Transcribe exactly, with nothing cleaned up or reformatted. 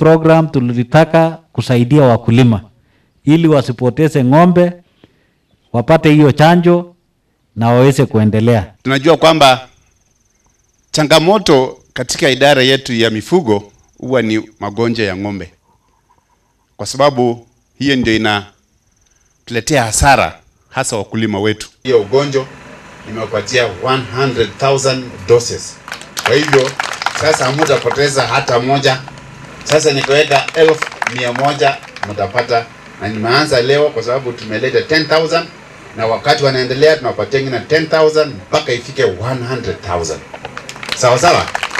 program tulitaka kusaidia wakulima ili wasipoteze ng'ombe, wapate hiyo chanjo na waweze kuendelea. Tunajua kwamba changamoto katika idara yetu ya mifugo huwa ni magonjwa ya ng'ombe, kwa sababu hiyo ndio inatuletea hasara hasa wakulima wetu. Hiyo ugonjwa nimewapatia one hundred thousand doses. Kwa hivyo sasa hamtapoteza hata moja. Sasa nikiweka elfu mia moja mtapata, na nimeanza leo kwa sababu tumeleta ten thousand, na wakati wanaendelea tunapatia ngine ten thousand mpaka ifike one hundred thousand. Sawa sawa.